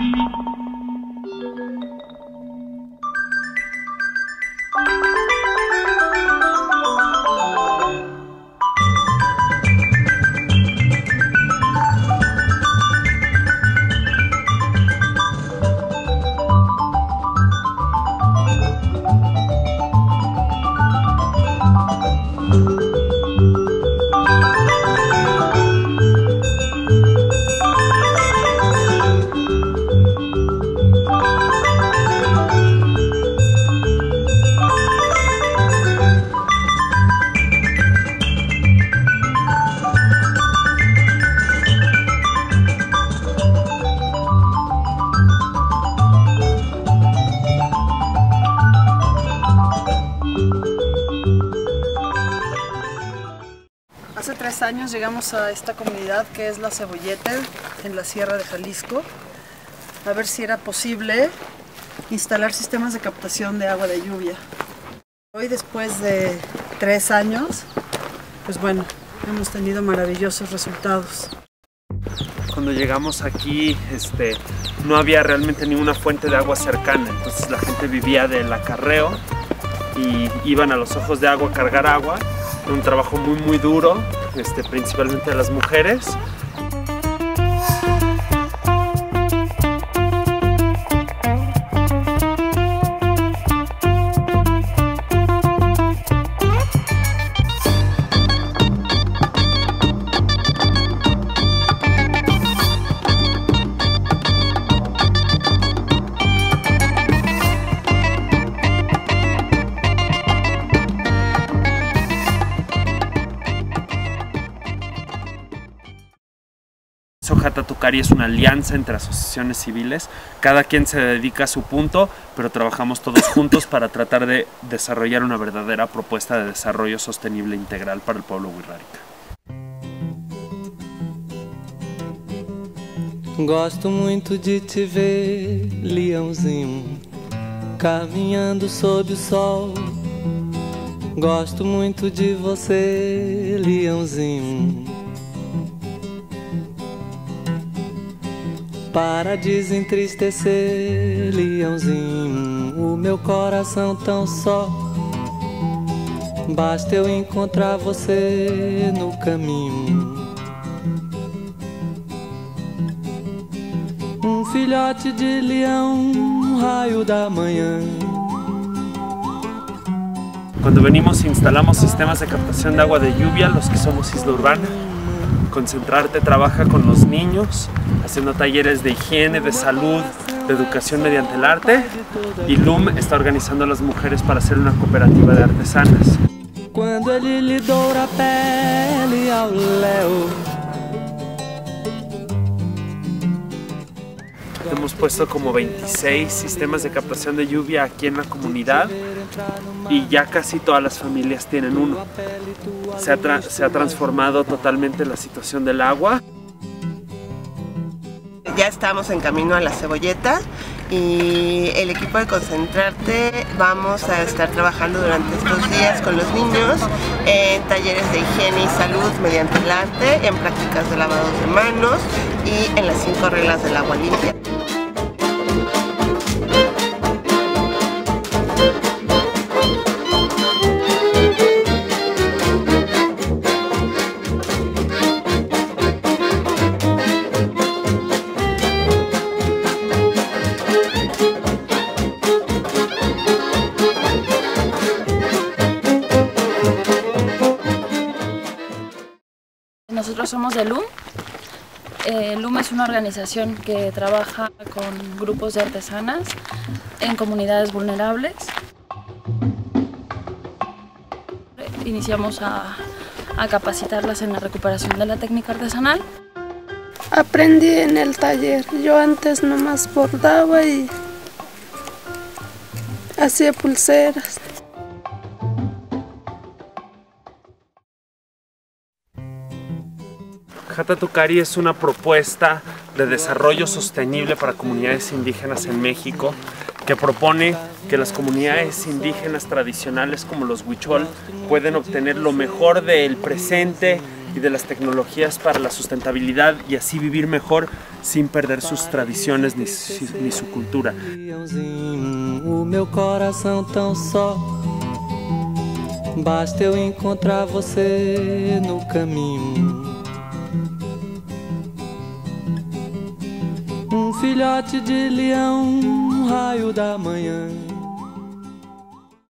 Hace 3 años llegamos a esta comunidad que es La Cebolleta, en la Sierra de Jalisco, a ver si era posible instalar sistemas de captación de agua de lluvia. Hoy, después de 3 años, pues bueno, hemos tenido maravillosos resultados. Cuando llegamos aquí no había realmente ninguna fuente de agua cercana, entonces la gente vivía del acarreo y iban a los ojos de agua a cargar agua. Un trabajo muy duro, principalmente de las mujeres. Jata Tucari es una alianza entre asociaciones civiles, cada quien se dedica a su punto, pero trabajamos todos juntos para tratar de desarrollar una verdadera propuesta de desarrollo sostenible e integral para el pueblo wixárika. Gosto muito de te ver, leãozinho, caminhando sob o sol. Gosto muito de você, leãozinho. Para desentristecer, leãozinho, o meu coração tão só. Basta eu encontrar você no caminho. Filhote de leão, raio da manhã. Cuando venimos instalamos sistemas de captación de agua de lluvia, los que somos Isla Urbana. Concentrarte trabaja con los niños, haciendo talleres de higiene, de salud, de educación mediante el arte, y LUM está organizando a las mujeres para hacer una cooperativa de artesanas. Cuando ele lhe doura a pele ao léu. Hemos puesto como 26 sistemas de captación de lluvia aquí en la comunidad y ya casi todas las familias tienen uno. Se ha transformado totalmente la situación del agua. Ya estamos en camino a La Cebolleta y el equipo de Concentrarte vamos a estar trabajando durante estos días con los niños en talleres de higiene y salud mediante el arte, en prácticas de lavado de manos y en las 5 reglas del agua limpia. Nosotros somos de LUM. LUM es una organización que trabaja con grupos de artesanas en comunidades vulnerables. Iniciamos a capacitarlas en la recuperación de la técnica artesanal. Aprendí en el taller. Yo antes nomás bordaba y hacía pulseras. Jata Tucari es una propuesta de desarrollo sostenible para comunidades indígenas en México que propone que las comunidades indígenas tradicionales como los huichol pueden obtener lo mejor del presente y de las tecnologías para la sustentabilidad y así vivir mejor sin perder sus tradiciones ni su cultura. O meu coração tão só, basta eu encontrar você no caminho. Filhote de leão, raio da manhã.